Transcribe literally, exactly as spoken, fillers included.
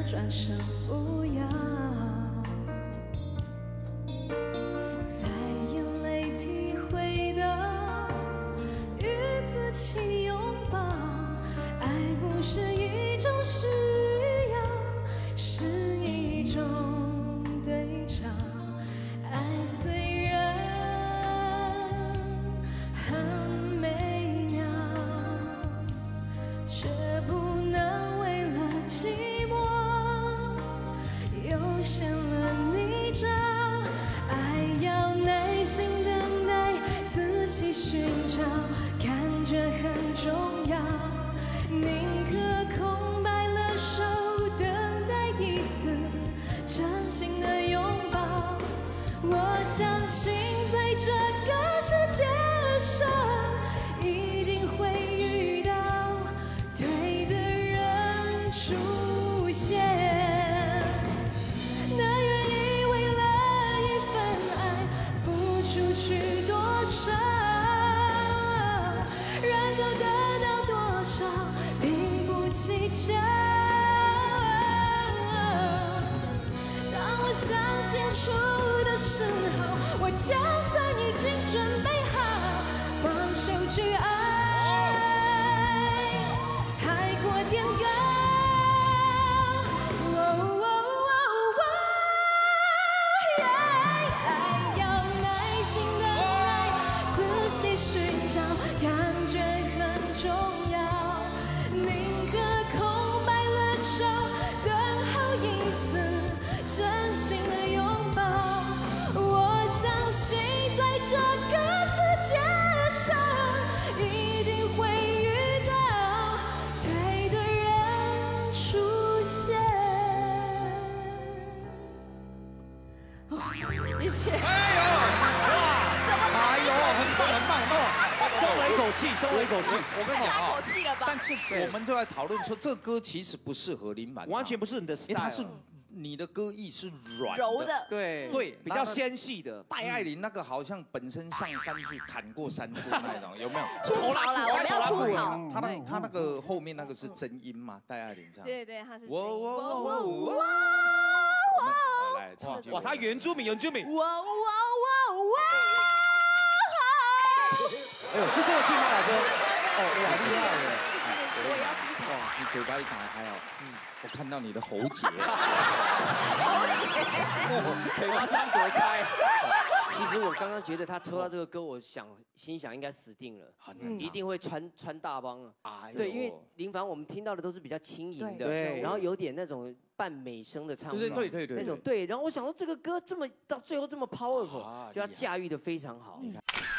转身不要，在眼泪体会到与自己拥抱，爱不是一种需要，是一种对照。爱虽然很美妙，却不能为了寂寞又陷了泥沼。爱要耐心等待，仔细寻找，感觉很重要。宁可空白了手，等待一次真心的拥抱。我相信在这个世界上，一定会遇到对的人出现。那愿意为了一份爱付出去多少，然后得到多少并不计较。当我想清楚的时候，我就算已经准备好放手去爱，海阔天高。哦哦哦哦爱要耐心等待，仔细寻找，感觉很重要。宁可空白了手，等候一次真心的拥抱。我相信在这个世界上，一定会遇到对的人出现。哦，谢谢。 哎呦，哇，哎呦，很棒很棒很棒，松了一口气，松了一口气。我跟你讲啊， 口气了吧？ 但是我们就在讨论说，这歌其实不适合林凡， 完全不是你的因为它 style， 是你的歌艺是软柔的， 对对， 比较纤细的。 戴爱玲那个好像本身上山去砍过山猪那种，有没有？ 出草啦，我们要出草。 他那他那个后面那个是真音嘛？戴爱玲这样。 对对，他是。 哇哇哇哇哇！来唱哇，他原住民，原住民。 哇哇哇哇！ 哎呦，是这个地方来的。哦，哇，厉害了。 我也要出草。 哇，你嘴巴一打开哦，我看到你的喉结。 喉结。 嘴巴张多开。 其实我刚刚觉得他抽到这个歌，我想心想应该死定了，一定会穿穿大帮了。对，因为林凡我们听到的都是比较轻盈的， 对， 然后有点那种半美声的唱法， 对对对对， 那种对。然后我想说这个歌这么到最后这么 powerful，就要驾驭的非常好。